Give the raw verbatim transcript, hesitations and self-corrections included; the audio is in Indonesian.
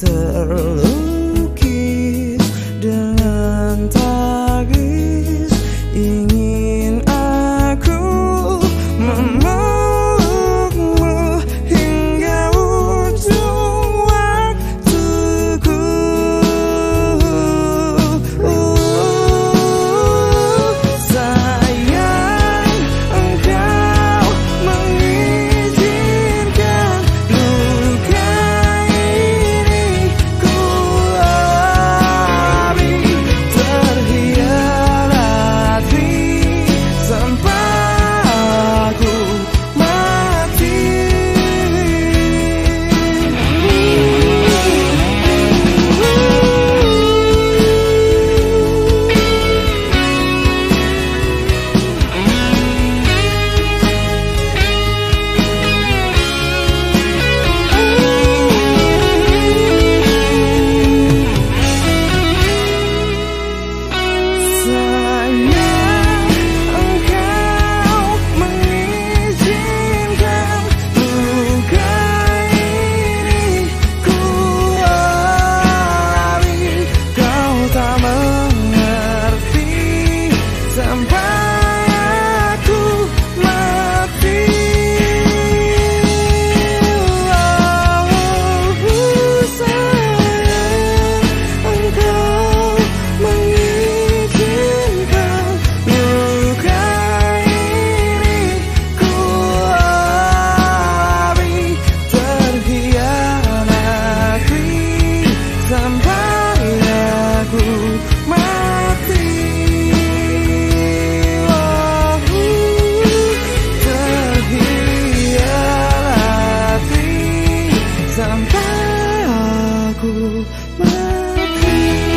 terlukis dengan tagis. Ingin aku memelukmu hingga ujung waktuku. Sayang, engkau mengizinkan luka ini ku lari, terhianati sampai aku mati. Sayang, engkau mengizinkan luka ini ku lari. Kau tak mengerti sampai aku mati. Oh, sayang, engkau mengizinkan luka ini ku lari, terhianati sampai aku mati. Oh, terhianati sampai aku mati.